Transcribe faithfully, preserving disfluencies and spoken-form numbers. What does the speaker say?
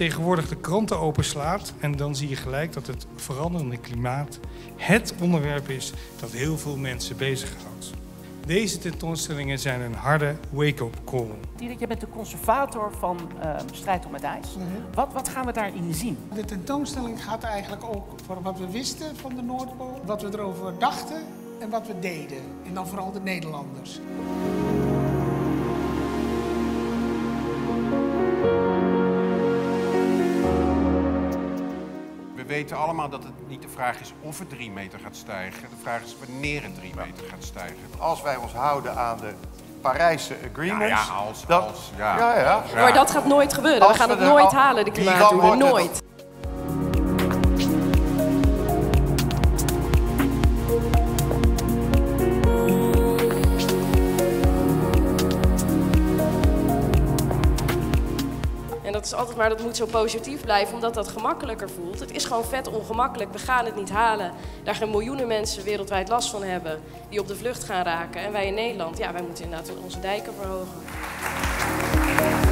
tegenwoordig de kranten openslaat en dan zie je gelijk dat het veranderende klimaat het onderwerp is dat heel veel mensen bezighoudt. Deze tentoonstellingen zijn een harde wake-up call. Dirk, je bent de conservator van uh, Strijd om het IJs. Mm-hmm. wat, wat gaan we daarin zien? De tentoonstelling gaat eigenlijk ook voor wat we wisten van de Noordpool, wat we erover dachten en wat we deden. En dan vooral de Nederlanders. We weten allemaal dat het niet de vraag is of het drie meter gaat stijgen. De vraag is wanneer het drie meter gaat stijgen. Als wij ons houden aan de Parijse agreements... Ja, ja, als, dat, als, ja. Ja, ja. Ja. Maar dat gaat nooit gebeuren. We gaan het nooit al, halen, de klimaatdoelen. Nooit. En dat is altijd maar, dat moet zo positief blijven, omdat dat gemakkelijker voelt. Het is gewoon vet ongemakkelijk, we gaan het niet halen. Daar gaan miljoenen mensen wereldwijd last van hebben, die op de vlucht gaan raken. En wij in Nederland, ja, wij moeten inderdaad onze dijken verhogen.